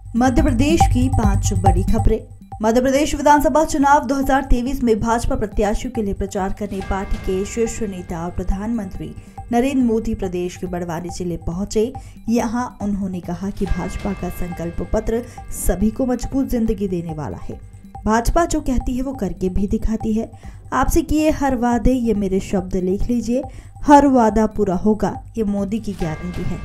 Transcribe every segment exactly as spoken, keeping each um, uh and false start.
मध्य प्रदेश की पांच बड़ी खबरें। मध्य प्रदेश विधानसभा चुनाव दो हज़ार तेईस में भाजपा प्रत्याशियों के लिए प्रचार करने पार्टी के शीर्ष नेता और प्रधानमंत्री नरेंद्र मोदी प्रदेश के बड़वानी जिले पहुंचे। यहां उन्होंने कहा कि भाजपा का संकल्प पत्र सभी को मजबूत जिंदगी देने वाला है। भाजपा जो कहती है वो करके भी दिखाती है। आपसे किए हर वादे, ये मेरे शब्द लिख लीजिए, हर वादा पूरा होगा, ये मोदी की गारंटी है।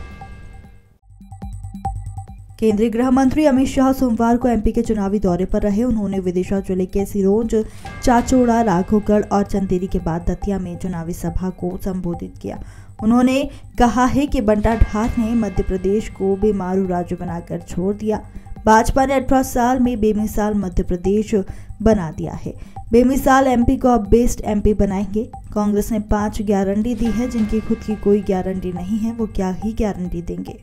केंद्रीय गृह मंत्री अमित शाह सोमवार को एमपी के चुनावी दौरे पर रहे। उन्होंने विदिशा जिले के सिरोंज, चाचौड़ा, राघोगढ़ और चंदेरी के बाद दतिया में चुनावी सभा को संबोधित किया। उन्होंने कहा है कि बंटा ढार ने मध्य प्रदेश को बेमारू राज्य बनाकर छोड़ दिया। भाजपा ने अठारह साल में बेमिसाल मध्य प्रदेश बना दिया है। बेमिसाल एमपी को अब बेस्ट एमपी बनाएंगे। कांग्रेस ने पांच गारंटी दी है, जिनकी खुद की कोई गारंटी नहीं है, वो क्या ही गारंटी देंगे।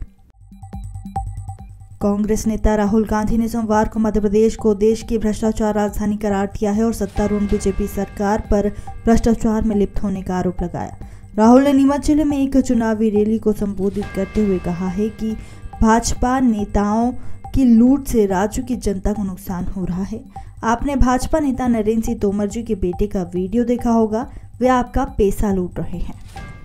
कांग्रेस नेता राहुल गांधी ने सोमवार को मध्य प्रदेश को देश की भ्रष्टाचार राजधानी करार दिया है और सत्तारूढ़ बीजेपी सरकार पर भ्रष्टाचार में लिप्त होने का आरोप लगाया। राहुल ने नीमच जिले में एक चुनावी रैली को संबोधित करते हुए कहा है कि भाजपा नेताओं की लूट से राज्य की जनता को नुकसान हो रहा है। आपने भाजपा नेता नरेंद्र सिंह तोमर जी के बेटे का वीडियो देखा होगा, वे आपका पैसा लूट रहे हैं।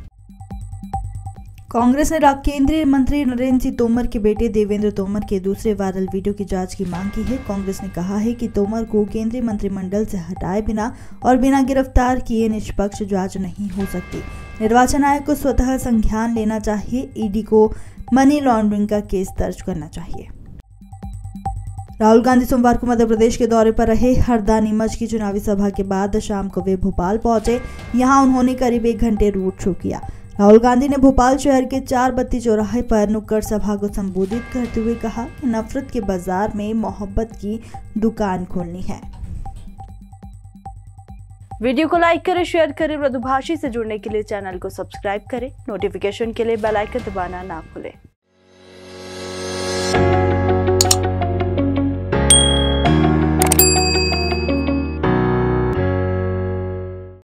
कांग्रेस ने केंद्रीय मंत्री नरेंद्र सिंह तोमर के बेटे देवेंद्र तोमर के दूसरे वायरल वीडियो की जांच की मांग की है। कांग्रेस ने कहा है कि तोमर को केंद्रीय मंत्रिमंडल से हटाए बिना और बिना गिरफ्तार किए निष्पक्ष जांच नहीं हो सकती। निर्वाचन आयोग को स्वतः संज्ञान लेना चाहिए। ईडी को मनी लॉन्ड्रिंग का केस दर्ज करना चाहिए। राहुल गांधी सोमवार को मध्य प्रदेश के दौरे पर रहे। हरदा नीमच की चुनावी सभा के बाद शाम को वे भोपाल पहुंचे। यहां उन्होंने करीब एक घंटे रोड शो किया। राहुल गांधी ने भोपाल शहर के चार बत्ती चौराहे पर नुक्कड़ सभा को संबोधित करते हुए कहा कि नफरत के बाजार में मोहब्बत की दुकान खोलनी है। वीडियो को लाइक करें, शेयर करें। मृदुभाषी से जुड़ने के लिए चैनल को सब्सक्राइब करें। नोटिफिकेशन के लिए बेल आइकन दबाना ना भूलें।